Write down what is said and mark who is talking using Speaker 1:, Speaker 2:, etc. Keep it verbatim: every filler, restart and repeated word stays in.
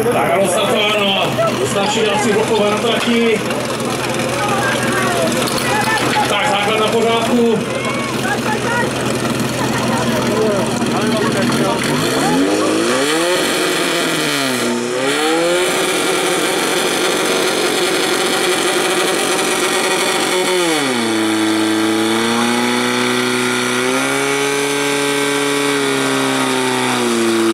Speaker 1: Tak a Losatáno, stačí dát si blokové na trati. Tak základ na pořádku.